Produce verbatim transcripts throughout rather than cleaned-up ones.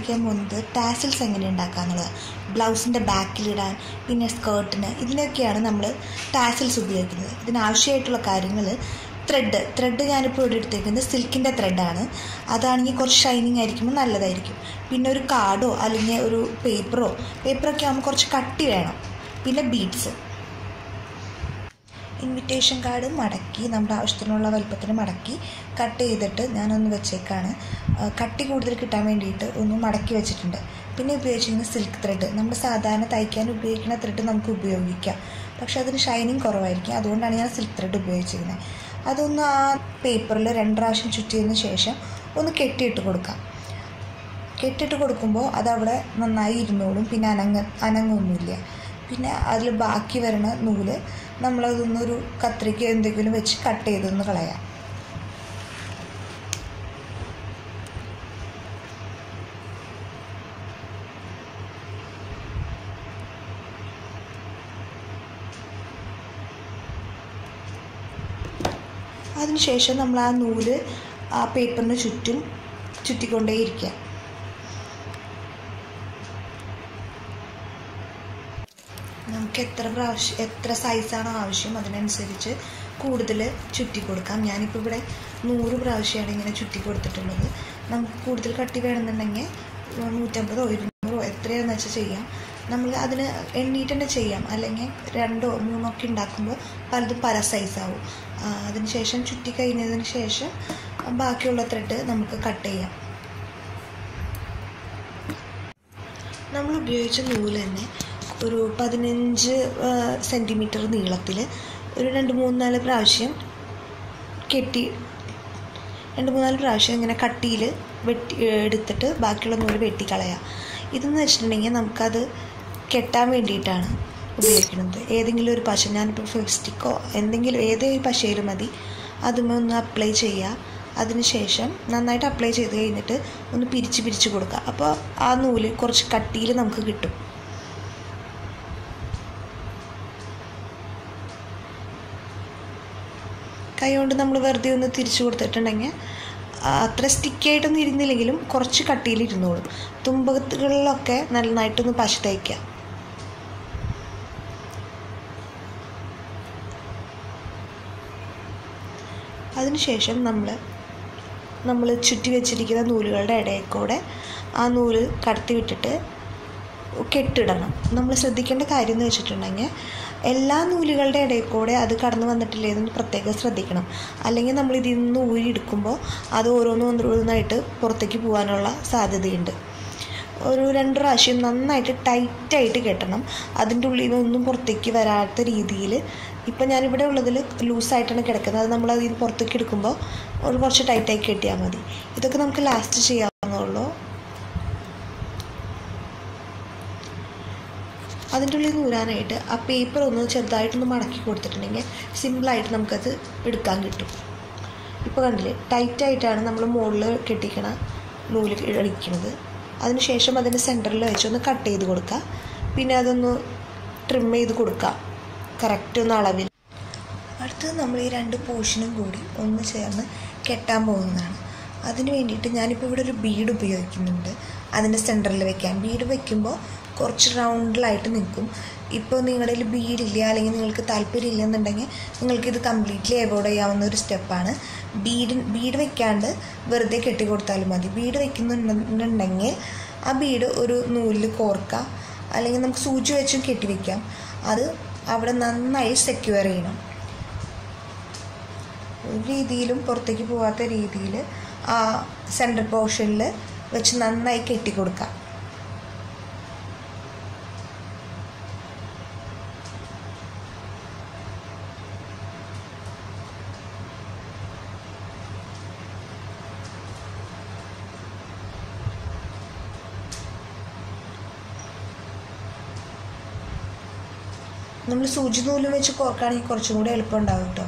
സംസാരിക്കാൻ പോകുന്നത് ടാസിൽസ് എങ്ങനെ ഉണ്ടാക്കാന്നുള്ളത്. ബ്ലൗസിൻ്റെ ബാക്കിലിടാൻ, പിന്നെ സ്കേർട്ടിന്, ഇതിനൊക്കെയാണ് നമ്മൾ ടാസിൽസ് ഉപയോഗിക്കുന്നത്. ഇതിനാവശ്യമായിട്ടുള്ള കാര്യങ്ങൾ: ത്രെഡ് ത്രെഡ് ഞാനിപ്പോൾ ഇവിടെ എടുത്തേക്കുന്നത് സിൽക്കിൻ്റെ ത്രെഡാണ്. അതാണെങ്കിൽ കുറച്ച് ഷൈനിങ് ആയിരിക്കുമ്പോൾ നല്ലതായിരിക്കും. പിന്നെ ഒരു കാർഡോ അല്ലെങ്കിൽ ഒരു പേപ്പറോ പേപ്പറൊക്കെ ആകുമ്പോൾ കുറച്ച് കട്ടി വേണം. പിന്നെ ബീഡ്സ്. ഇൻവിറ്റേഷൻ കാർഡ് മടക്കി നമ്മുടെ ആവശ്യത്തിനുള്ള വലുപ്പത്തിന് മടക്കി കട്ട് ചെയ്തിട്ട് ഞാനൊന്ന് വെച്ചേക്കാണ്. കട്ടി കൂടുതൽ കിട്ടാൻ വേണ്ടിയിട്ട് ഒന്ന് മടക്കി വെച്ചിട്ടുണ്ട്. പിന്നെ ഉപയോഗിച്ചിരിക്കുന്ന സിൽക്ക് ത്രെഡ്. നമ്മൾ സാധാരണ തയ്ക്കാൻ ഉപയോഗിക്കുന്ന ത്രെഡ് നമുക്ക് ഉപയോഗിക്കാം, പക്ഷേ അതിന് ഷൈനിങ് കുറവായിരിക്കും. അതുകൊണ്ടാണ് ഞാൻ സിൽക്ക് ത്രെഡ് ഉപയോഗിച്ചിരുന്നത്. അതൊന്ന് ആ പേപ്പറിൽ രണ്ട് പ്രാവശ്യം ചുറ്റിയതിന് ശേഷം ഒന്ന് കെട്ടിയിട്ട് കൊടുക്കാം. കെട്ടിയിട്ട് കൊടുക്കുമ്പോൾ അതവിടെ നന്നായി ഇരുന്നോളും. പിന്നെ അനങ്ങ അനങ്ങൊന്നുമില്ല. പിന്നെ അതിൽ ബാക്കി വരുന്ന നൂല് നമ്മളതൊന്നൊരു കത്രിക എന്തെങ്കിലും വെച്ച് കട്ട് ചെയ്തൊന്ന് കളയാം. അതിനുശേഷം നമ്മൾ ആ നൂല് ആ പേപ്പറിന് ചുറ്റും ചുറ്റിക്കൊണ്ടേയിരിക്കുക. നമുക്ക് എത്ര പ്രാവശ്യം എത്ര സൈസാണോ ആവശ്യം അതിനനുസരിച്ച് കൂടുതൽ ചുറ്റി കൊടുക്കാം. ഞാനിപ്പോൾ ഇവിടെ നൂറ് പ്രാവശ്യമാണ് ഇങ്ങനെ ചുറ്റി കൊടുത്തിട്ടുള്ളത്. നമുക്ക് കൂടുതൽ കട്ടി വേണമെന്നുണ്ടെങ്കിൽ നൂറ്റമ്പതോ ഇരുന്നൂറോ എത്രയാണെന്ന് വെച്ചാൽ ചെയ്യാം. നമ്മൾ അതിന് എണ്ണീട്ട് തന്നെ ചെയ്യാം. അല്ലെങ്കിൽ രണ്ടോ മൂന്നോ ഒക്കെ ഉണ്ടാക്കുമ്പോൾ പലതും പല സൈസാവും. അതിന് ശേഷം ചുറ്റി കഴിഞ്ഞതിന് ശേഷം ബാക്കിയുള്ള ത്രെഡ് നമുക്ക് കട്ട് ചെയ്യാം. നമ്മൾ ഉപയോഗിച്ച നൂല് തന്നെ ഒരു പതിനഞ്ച് സെൻറ്റിമീറ്റർ നീളത്തിൽ ഒരു രണ്ട് മൂന്ന് നാല് പ്രാവശ്യം കെട്ടി രണ്ട് മൂന്നാല് പ്രാവശ്യം ഇങ്ങനെ കട്ടിയിൽ വെട്ടി എടുത്തിട്ട് ബാക്കിയുള്ള നൂല് വെട്ടിക്കളയാം. ഇതെന്ന് വെച്ചിട്ടുണ്ടെങ്കിൽ നമുക്കത് കെട്ടാൻ വേണ്ടിയിട്ടാണ് ഉപയോഗിക്കുന്നത്. ഏതെങ്കിലും ഒരു പശ, ഞാനിപ്പോൾ ഫെവിസ്റ്റിക്കോ എന്തെങ്കിലും ഏതൊരു പശയിലും മതി, അതുമേ ഒന്ന് അപ്ലൈ ചെയ്യുക. അതിനുശേഷം നന്നായിട്ട് അപ്ലൈ ചെയ്ത് കഴിഞ്ഞിട്ട് ഒന്ന് പിരിച്ച് പിരിച്ച് കൊടുക്കുക. അപ്പോൾ ആ നൂല് കുറച്ച് കട്ടിയിൽ നമുക്ക് കിട്ടും. കൈ കൊണ്ട് നമ്മൾ വെറുതെ ഒന്ന് തിരിച്ചു കൊടുത്തിട്ടുണ്ടെങ്കിൽ അത്ര സ്റ്റിക്കായിട്ടൊന്നും ഇരുന്നില്ലെങ്കിലും കുറച്ച് കട്ടിയിൽ ഇരുന്നോളും. തുമ്പകളിലൊക്കെ നന്നായിട്ടൊന്ന് പശ തയ്ക്കുക. അതിനുശേഷം നമ്മൾ നമ്മൾ ചുറ്റി വെച്ചിരിക്കുന്ന നൂലുകളുടെ ഇടയിൽ കൂടെ ആ നൂല് കടത്തി വിട്ടിട്ട് കെട്ടിടണം. നമ്മൾ ശ്രദ്ധിക്കേണ്ട കാര്യം എന്ന് വെച്ചിട്ടുണ്ടെങ്കിൽ എല്ലാ നൂലുകളുടെ ഇടയിൽ കൂടെ അത് കടന്നു വന്നിട്ടില്ലേന്ന് പ്രത്യേകം ശ്രദ്ധിക്കണം. അല്ലെങ്കിൽ നമ്മൾ ഇതിൽ നിന്ന് ഊരിയെടുക്കുമ്പോൾ അത് ഓരോന്നും ഓരോന്നായിട്ട് പുറത്തേക്ക് പോകാനുള്ള സാധ്യതയുണ്ട്. ഒരു രണ്ട് പ്രാവശ്യം നന്നായിട്ട് ടൈറ്റായിട്ട് കെട്ടണം. അതിൻ്റെ ഉള്ളിൽ നിന്നൊന്നും പുറത്തേക്ക് വരാത്ത രീതിയിൽ. ഇപ്പം ഞാനിവിടെ ഉള്ളതിൽ ലൂസായിട്ടാണ് കിടക്കുന്നത്. അത് നമ്മൾ അതിൽ പുറത്തേക്ക് എടുക്കുമ്പോൾ ഒരു കുറച്ച് ടൈറ്റായി കെട്ടിയാൽ മതി. ഇതൊക്കെ നമുക്ക് ലാസ്റ്റ് ചെയ്യാവുന്നുള്ളൂ. അതിൻ്റെ ഉള്ളിൽ നൂരാനായിട്ട് ആ പേപ്പർ ഒന്ന് ചെറുതായിട്ടൊന്ന് മടക്കി കൊടുത്തിട്ടുണ്ടെങ്കിൽ സിമ്പിളായിട്ട് നമുക്കത് എടുക്കാൻ കിട്ടും. ഇപ്പോൾ കണ്ടില്ലേ, ടൈറ്റായിട്ടാണ് നമ്മൾ മുകളിൽ കെട്ടിക്കണ നൂല് അടിക്കുന്നത്. അതിനുശേഷം അതിൻ്റെ സെൻറ്ററിൽ വെച്ചൊന്ന് കട്ട് ചെയ്ത് കൊടുക്കുക. പിന്നെ അതൊന്ന് ട്രിം ചെയ്ത് കൊടുക്കുക കറക്റ്റ് ഒന്ന് അളവിൽ. അടുത്തത് നമ്മൾ ഈ രണ്ട് പോർഷനും കൂടി ഒന്ന് ചേർന്ന് കെട്ടാൻ പോകുന്നതാണ്. അതിന് വേണ്ടിയിട്ട് ഞാനിപ്പോൾ ഇവിടെ ഒരു ബീഡ് ഉപയോഗിക്കുന്നുണ്ട് അതിൻ്റെ സെൻറ്ററിൽ വെക്കാൻ. ബീഡ് വയ്ക്കുമ്പോൾ കുറച്ച് റൗണ്ടിലായിട്ട് നിൽക്കും. ഇപ്പോൾ നിങ്ങളുടെ കയ്യിൽ ബീഡില്ല അല്ലെങ്കിൽ നിങ്ങൾക്ക് താല്പര്യം ഇല്ലെന്നുണ്ടെങ്കിൽ നിങ്ങൾക്കിത് കംപ്ലീറ്റ്ലി അവോയ്ഡ് ചെയ്യാവുന്ന ഒരു സ്റ്റെപ്പാണ്. ബീഡ് ബീഡ് വയ്ക്കാണ്ട് വെറുതെ കെട്ടി കൊടുത്താലും മതി. ബീഡ് വയ്ക്കുന്നുണ്ടെങ്കിൽ ആ ബീഡ് ഒരു നൂലിൽ കോർക്കുക, അല്ലെങ്കിൽ നമുക്ക് സൂചി വെച്ചും കെട്ടി വയ്ക്കാം. അത് അവിടെ നന്നായി സെക്യൂർ ചെയ്യണം. ഒരു രീതിയിലും പുറത്തേക്ക് പോകാത്ത രീതിയിൽ ആ സെൻറ്റർ പോർഷനിൽ വെച്ച് നന്നായി കെട്ടി കൊടുക്കാം. നമ്മൾ സൂചി നൂലും വെച്ച് കോർക്കുകയാണെങ്കിൽ കുറച്ചും കൂടി എളുപ്പം ഉണ്ടാവും കേട്ടോ.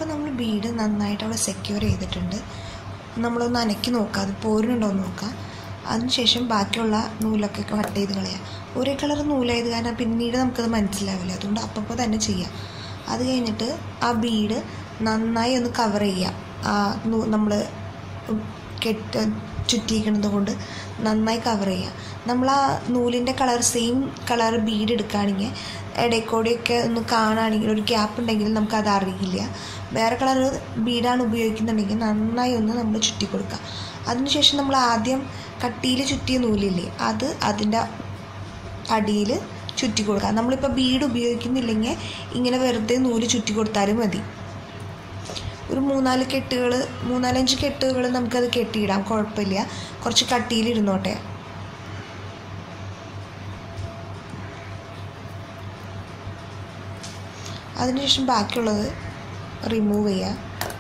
ഇപ്പോൾ നമ്മൾ ബീഡ് നന്നായിട്ട് അവിടെ സെക്യൂർ ചെയ്തിട്ടുണ്ട്. നമ്മളൊന്ന് അനക്കി നോക്കാം, അത് പോരുന്നുണ്ടോ എന്ന് നോക്കാം. അതിനുശേഷം ബാക്കിയുള്ള നൂലൊക്കെ കട്ട് ചെയ്ത് കളയാം. ഒരേ കളർ നൂലായത് കാരണം പിന്നീട് നമുക്കത് മനസ്സിലാവില്ല, അതുകൊണ്ട് അപ്പോൾ തന്നെ ചെയ്യാം. അത് കഴിഞ്ഞിട്ട് ആ ബീഡ് നന്നായി ഒന്ന് കവർ ചെയ്യാം. ആ നമ്മൾ കെട്ട് ചുറ്റിയിരിക്കുന്നത് കൊണ്ട് നന്നായി കവർ ചെയ്യാം. നമ്മൾ ആ നൂലിൻ്റെ കളർ സെയിം കളർ ബീഡ് എടുക്കുകയാണെങ്കിൽ ഇടയ്ക്കൂടെയൊക്കെ ഒന്ന് കാണുകയാണെങ്കിൽ ഒരു ഗ്യാപ്പ് ഉണ്ടെങ്കിൽ നമുക്കത് അറിയില്ല. വേറെ കളർ ബീഡാണ് ഉപയോഗിക്കുന്നുണ്ടെങ്കിൽ നന്നായി ഒന്ന് നമ്മൾ ചുറ്റി കൊടുക്കുക. അതിനുശേഷം നമ്മൾ ആദ്യം കട്ടിയിൽ ചുറ്റിയ നൂലില്ലേ, അത് അതിൻ്റെ അടിയിൽ ചുറ്റി കൊടുക്കുക. നമ്മളിപ്പോൾ ബീഡ് ഉപയോഗിക്കുന്നില്ലെങ്കിൽ ഇങ്ങനെ വെറുതെ നൂല് ചുറ്റി കൊടുത്താലും മതി. ഒരു മൂന്നാല് കെട്ടുകൾ മൂന്നാലഞ്ച് കെട്ടുകൾ നമുക്കത് കെട്ടിയിടാം, കുഴപ്പമില്ല. കുറച്ച് കട്ടിയിലിരുന്നോട്ടെ. അതിനുശേഷം ബാക്കിയുള്ളത് റിമൂവ് ചെയ്യുക.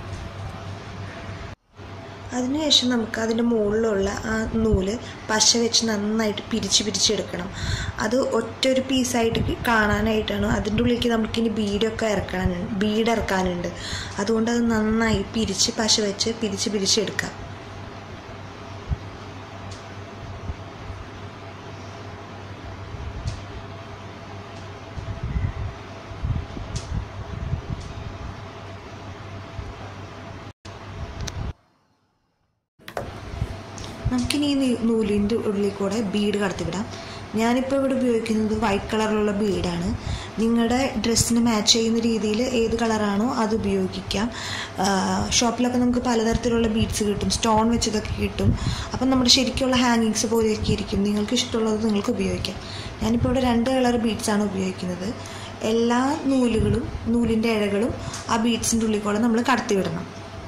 അതിനുശേഷം നമുക്ക് അതിൻ്റെ മുകളിലുള്ള ആ നൂല് പശ വെച്ച് നന്നായിട്ട് പിരിച്ച് പിരിച്ചെടുക്കണം. അത് ഒറ്റ ഒരു പീസായിട്ട് കാണാനായിട്ടാണ്. അതിൻ്റെ ഉള്ളിലേക്ക് നമുക്കിനി ബീഡൊക്കെ ഇറക്കാനുണ്ട് ബീഡ് ഇറക്കാനുണ്ട് അതുകൊണ്ട് അത് നന്നായി പിരിച്ച് പശ വെച്ച് പിരിച്ച് പിരിച്ചെടുക്കാം. നമുക്കിനി ഈ നൂലിൻ്റെ ഉള്ളിൽ കൂടെ ബീഡ് കടത്തിവിടാം. ഞാനിപ്പോൾ ഇവിടെ ഉപയോഗിക്കുന്നത് വൈറ്റ് കളറിലുള്ള ബീഡാണ്. നിങ്ങളുടെ ഡ്രസ്സിന് മാച്ച് ചെയ്യുന്ന രീതിയിൽ ഏത് കളറാണോ അത് ഉപയോഗിക്കാം. ഷോപ്പിലൊക്കെ നമുക്ക് പലതരത്തിലുള്ള ബീഡ്സ് കിട്ടും, സ്റ്റോൺ വെച്ചതൊക്കെ കിട്ടും. അപ്പം നമ്മുടെ ശരിക്കുള്ള ഹാങ്ങിങ്സ് പോലെയൊക്കെ ഇരിക്കും. നിങ്ങൾക്ക് ഇഷ്ടമുള്ളത് നിങ്ങൾക്ക് ഉപയോഗിക്കാം. ഞാനിപ്പോൾ ഇവിടെ രണ്ട് കളർ ബീഡ്സാണ് ഉപയോഗിക്കുന്നത്. എല്ലാ നൂലുകളും നൂലിൻ്റെ ഇഴകളും ആ ബീഡ്സിൻ്റെ ഉള്ളിൽ കൂടെ നമ്മൾ കടത്തിവിടണം.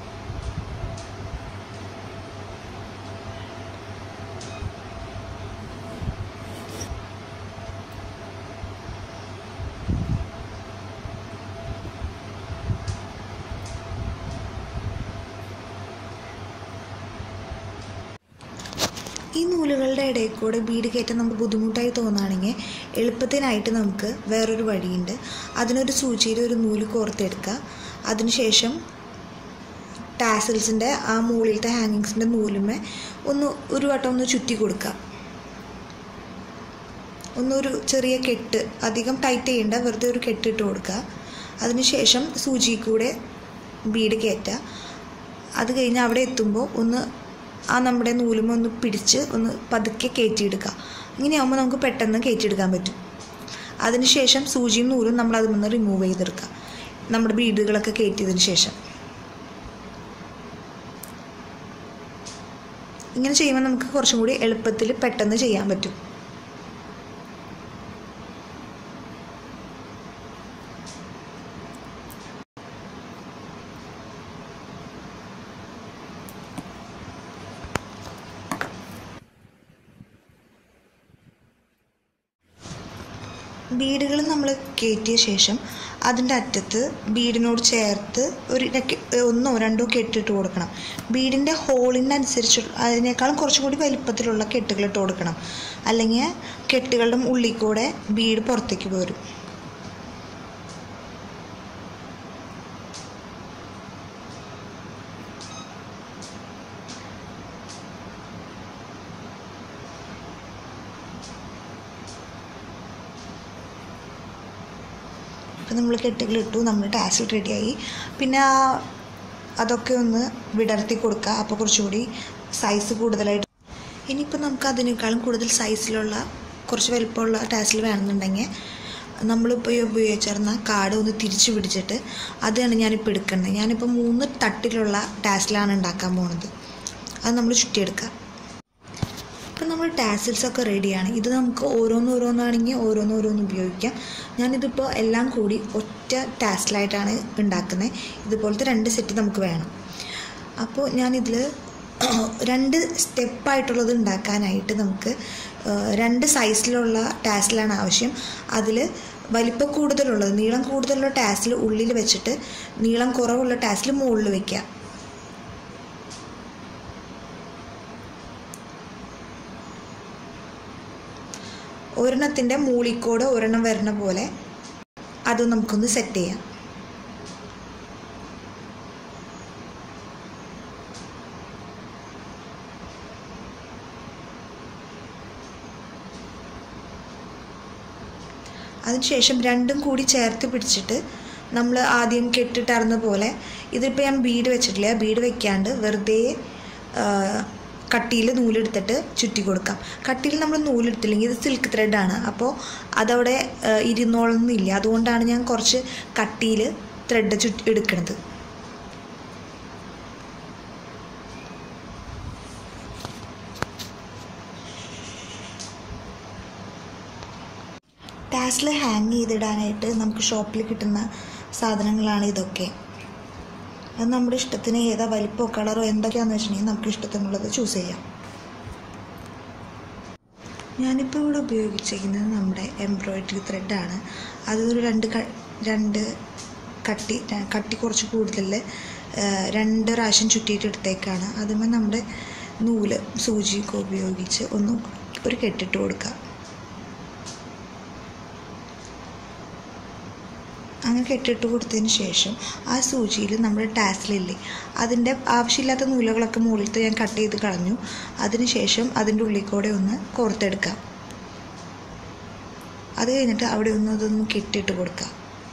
ഈ നൂലുകളുടെ ഇടയിൽ കൂടെ ബീഡ് കയറ്റാൻ നമുക്ക് ബുദ്ധിമുട്ടായി തോന്നുകയാണെങ്കിൽ എളുപ്പത്തിനായിട്ട് നമുക്ക് വേറൊരു വഴിയുണ്ട്. അതിനൊരു സൂചിയിൽ ഒരു നൂല് കോർത്തെടുക്കുക. അതിനുശേഷം ടാസൽസിൻ്റെ ആ മുകളിലത്തെ ഹാങ്ങിങ്സിൻ്റെ നൂലുമേ ഒന്ന് ഒരു വട്ടം ഒന്ന് ചുറ്റി കൊടുക്കുക. ഒന്നൊരു ചെറിയ കെട്ട്, അധികം ടൈറ്റ് ചെയ്യേണ്ട, വെറുതെ ഒരു കെട്ടിട്ട് കൊടുക്കുക. അതിനുശേഷം സൂചി കൂടെ ബീഡ് കയറ്റുക. അത് കഴിഞ്ഞ് അവിടെ എത്തുമ്പോൾ ഒന്ന് ആ നമ്മുടെ നൂലുമ ഒന്ന് പിടിച്ച് ഒന്ന് പതുക്കെ കയറ്റിയെടുക്കുക. ഇങ്ങനെയാകുമ്പോൾ നമുക്ക് പെട്ടെന്ന് കയറ്റിയെടുക്കാൻ പറ്റും. അതിനുശേഷം സൂചിയും നൂലും നമ്മൾ അതിൽ നിന്ന് റിമൂവ് ചെയ്തെടുക്കുക, നമ്മുടെ ബീഡുകളൊക്കെ കയറ്റിയതിന് ശേഷം. ഇങ്ങനെ ചെയ്യുമ്പോൾ നമുക്ക് കുറച്ചും കൂടി എളുപ്പത്തിൽ പെട്ടെന്ന് ചെയ്യാൻ പറ്റും. ബീഡുകൾ നമ്മൾ കയറ്റിയ ശേഷം അതിൻ്റെ അറ്റത്ത് ബീഡിനോട് ചേർത്ത് ഒരു ഒന്നോ രണ്ടോ കെട്ടിട്ട് കൊടുക്കണം. ബീഡിൻ്റെ ഹോളിൻ്റെ അനുസരിച്ച് അതിനേക്കാളും കുറച്ചും കൂടി വലിപ്പത്തിലുള്ള കെട്ടുകൾ ഇട്ട് കൊടുക്കണം. അല്ലെങ്കിൽ കെട്ടുകളുടെ ഉള്ളിൽ കൂടെ ബീഡ് പുറത്തേക്ക് പോരും. അപ്പോൾ നമ്മൾ കെട്ടുകളിട്ടു, നമ്മൾ ടാസൽ റെഡിയായി. പിന്നെ അതൊക്കെ ഒന്ന് വിടർത്തി കൊടുക്കുക. അപ്പോൾ കുറച്ചുകൂടി സൈസ് കൂടുതലായിട്ട്. ഇനിയിപ്പോൾ നമുക്ക് അതിനേക്കാളും കൂടുതൽ സൈസിലുള്ള കുറച്ച് വലുപ്പമുള്ള ടാസൽ വേണമെന്നുണ്ടെങ്കിൽ നമ്മളിപ്പോൾ ഉപയോഗിച്ചിരുന്ന കാർഡ് ഒന്ന് തിരിച്ച് പിടിച്ചിട്ട് അതാണ് ഞാനിപ്പോൾ എടുക്കുന്നത്. ഞാനിപ്പോൾ മൂന്ന് തട്ടിലുള്ള ടാസലാണ് ഉണ്ടാക്കാൻ പോകുന്നത്. അത് നമ്മൾ ചുറ്റിയെടുക്കുക. ഇപ്പം നമ്മൾ ടാസൽസൊക്കെ റെഡിയാണ്. ഇത് നമുക്ക് ഓരോന്നോരോന്നാണെങ്കിൽ ഓരോന്നോരോന്ന് ഉപയോഗിക്കാം. ഞാനിതിപ്പോൾ എല്ലാം കൂടി ഒറ്റ ടാസലായിട്ടാണ് ഉണ്ടാക്കുന്നത്. ഇതുപോലത്തെ രണ്ട് സെറ്റ് നമുക്ക് വേണം. അപ്പോൾ ഞാനിതിൽ രണ്ട് സ്റ്റെപ്പായിട്ടുള്ളത് ഉണ്ടാക്കാനായിട്ട് നമുക്ക് രണ്ട് സൈസിലുള്ള ടാസലാണ് ആവശ്യം. അതിൽ വലിപ്പം കൂടുതലുള്ളത്, നീളം കൂടുതലുള്ള ടാസൽ ഉള്ളിൽ വെച്ചിട്ട് നീളം കുറവുള്ള ടാസൽ മുകളിൽ വയ്ക്കുക. ഒരെണ്ണത്തിൻ്റെ മൂളിക്കോട് ഒരെണ്ണം വരണ പോലെ അത് നമുക്കൊന്ന് സെറ്റ് ചെയ്യാം. അതിനുശേഷം രണ്ടും കൂടി ചേർത്ത് പിടിച്ചിട്ട് നമ്മൾ ആദ്യം കെട്ടിട്ടാർന്ന പോലെ ഇതിപ്പോൾ ഞാൻ ബീഡ് വെച്ചിട്ടില്ല, ബീഡ് വെക്കാണ്ട് വെറുതെ കട്ടിയിൽ നൂലെടുത്തിട്ട് ചുറ്റി കൊടുക്കാം. കട്ടിയിൽ നമ്മൾ നൂലെടുത്തില്ലെങ്കിൽ ഇത് സിൽക്ക് ത്രെഡാണ്, അപ്പോൾ അതവിടെ ഇരുന്നോളന്നില്ല. അതുകൊണ്ടാണ് ഞാൻ കുറച്ച് കട്ടിയിൽ ത്രെഡ് ചുറ്റി എടുക്കുന്നത്. ടാസിൽ ഹാങ് ചെയ്തിടാനായിട്ട് നമുക്ക് ഷോപ്പിൽ കിട്ടുന്ന സാധനങ്ങളാണ് ഇതൊക്കെ. അത് നമ്മുടെ ഇഷ്ടത്തിന് ഏതാ വലിപ്പമോ കളറോ എന്തൊക്കെയാണെന്ന് വെച്ചിട്ടുണ്ടെങ്കിൽ നമുക്ക് ഇഷ്ടത്തിനുള്ളത് ചൂസ് ചെയ്യാം. ഞാനിപ്പോൾ ഇവിടെ ഉപയോഗിച്ചിരിക്കുന്നത് നമ്മുടെ എംബ്രോയിഡറി ത്രെഡാണ്. അതൊരു രണ്ട് രണ്ട് കട്ടി കട്ടി കുറച്ച് കൂടുതൽ രണ്ട് പ്രാവശ്യം ചുറ്റിയിട്ട് എടുത്തേക്കാണ്. അതുമ്പോൾ നമ്മുടെ നൂല് സൂചിയൊക്കെ ഉപയോഗിച്ച് ഒന്ന് ഒരു കെട്ടിട്ട് കൊടുക്കുക. അങ്ങനെ കെട്ടിട്ട് കൊടുത്തതിന് ശേഷം ആ സൂചിയിൽ നമ്മുടെ ടാസിലില്ലേ അതിൻ്റെ ആവശ്യമില്ലാത്ത നൂലുകളൊക്കെ മുകളിലത്തെ ഞാൻ കട്ട് ചെയ്ത് കളഞ്ഞു. അതിന് ശേഷം അതിൻ്റെ ഉള്ളിൽ കൂടെ ഒന്ന് കോർത്തെടുക്കാം. അത് കഴിഞ്ഞിട്ട് അവിടെ ഒന്ന് അതൊന്ന് കെട്ടിയിട്ട് കൊടുക്കാം.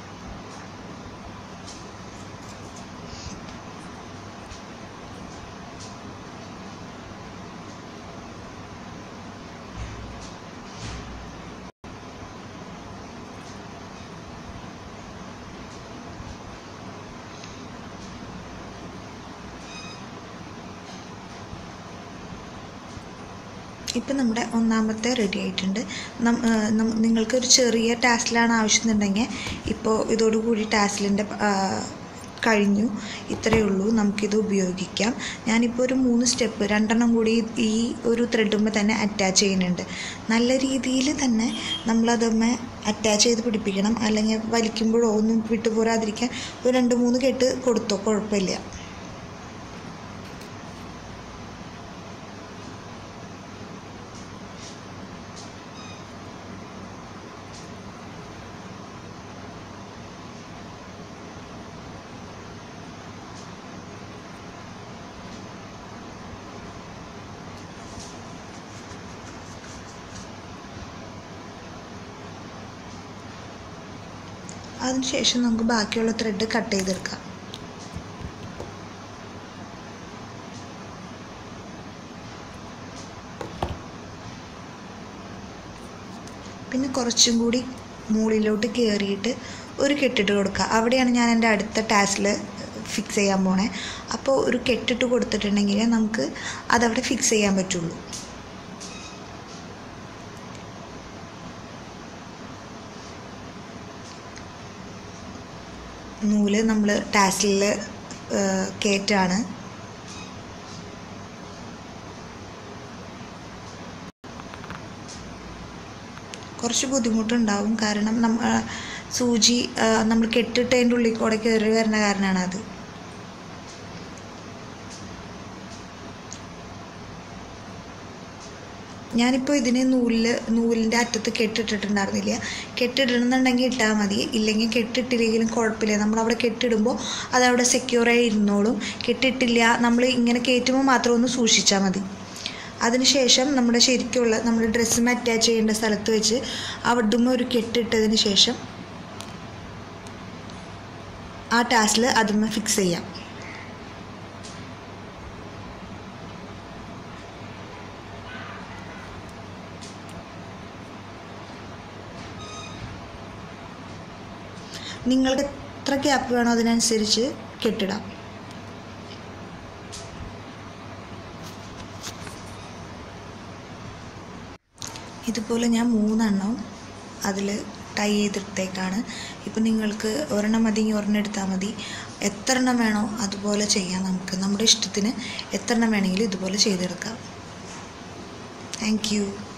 ഇപ്പം നമ്മുടെ ഒന്നാമത്തെ റെഡി ആയിട്ടുണ്ട്. നിങ്ങൾക്കൊരു ചെറിയ ടാസിലാണ് ആവശ്യമെന്നുണ്ടെങ്കിൽ ഇപ്പോൾ ഇതോടുകൂടി ടാസിലിൻ്റെ കഴിഞ്ഞു. ഇത്രയേ ഉള്ളൂ, നമുക്കിത് ഉപയോഗിക്കാം. ഞാനിപ്പോൾ ഒരു മൂന്ന് സ്റ്റെപ്പ് രണ്ടെണ്ണം കൂടി ഈ ഒരു ത്രെഡുമ്പോൾ തന്നെ അറ്റാച്ച് ചെയ്യുന്നുണ്ട്. നല്ല രീതിയിൽ തന്നെ നമ്മളതൊന്ന് അറ്റാച്ച് ചെയ്ത് പിടിപ്പിക്കണം, അല്ലെങ്കിൽ വലിക്കുമ്പോഴോ ഒന്നും വിട്ടുപോരാതിരിക്കാൻ ഒരു രണ്ട് മൂന്ന് കെട്ട് കൊടുത്തോ കുഴപ്പമില്ല. അതിനുശേഷം നമുക്ക് ബാക്കിയുള്ള ത്രെഡ് കട്ട് ചെയ്തെടുക്കാം. പിന്നെ കുറച്ചും കൂടി മുകളിലോട്ട് കയറിയിട്ട് ഒരു കെട്ടിട്ട് കൊടുക്കുക. അവിടെയാണ് ഞാൻ എൻ്റെ അടുത്ത ടാസിൽ ഫിക്സ് ചെയ്യാൻ പോണേ. അപ്പോൾ ഒരു കെട്ടിട്ട് കൊടുത്തിട്ടുണ്ടെങ്കിൽ നമുക്ക് അതവിടെ ഫിക്സ് ചെയ്യാൻ പറ്റുള്ളൂ. നൂല് നമ്മൾ ടാസിൽ കയറ്റാണ്. കുറച്ച് ബുദ്ധിമുട്ടുണ്ടാവും, കാരണം നമ്മ സൂചി നമ്മൾ കെട്ടിട്ടതിൻ്റെ ഉള്ളിൽ കൂടെ കയറി വരുന്ന കാരണമാണ് അത്. ഞാനിപ്പോൾ ഇതിന് നൂലിൽ നൂലിൻ്റെ അറ്റത്ത് കെട്ടിട്ടിട്ടുണ്ടായിരുന്നില്ല. കെട്ടിടണമെന്നുണ്ടെങ്കിൽ ഇട്ടാൽ മതി, ഇല്ലെങ്കിൽ കെട്ടിട്ടില്ലെങ്കിലും കുഴപ്പമില്ല. നമ്മളവിടെ കെട്ടിടുമ്പോൾ അതവിടെ സെക്യൂറായി ഇരുന്നോളും. കെട്ടിട്ടില്ല നമ്മൾ ഇങ്ങനെ കയറ്റുമ്പോൾ മാത്രം ഒന്ന് സൂക്ഷിച്ചാൽ മതി. അതിനുശേഷം നമ്മുടെ ശരിക്കുള്ള നമ്മുടെ ഡ്രസ്സും അറ്റാച്ച് ചെയ്യേണ്ട സ്ഥലത്ത് വെച്ച് അവിടുന്ന് ഒരു കെട്ടിട്ടതിന് ശേഷം ആ ടാസിൽ അതുമ്മ ഫിക്സ് ചെയ്യാം. നിങ്ങൾക്ക് എത്ര ഗ്യാപ്പ് വേണോ അതിനനുസരിച്ച് കെട്ടിടാം. ഇതുപോലെ ഞാൻ മൂന്നെണ്ണം അതിൽ ടൈ ചെയ്തെടുത്തേക്കാണ്. ഇപ്പം നിങ്ങൾക്ക് ഒരെണ്ണം മതി, ഒരെണ്ണം എടുത്താൽ മതി. എത്ര എണ്ണം വേണോ അതുപോലെ ചെയ്യാം. നമുക്ക് നമ്മുടെ ഇഷ്ടത്തിന് എത്ര എണ്ണം വേണമെങ്കിലും ഇതുപോലെ ചെയ്തെടുക്കാം. Thank U.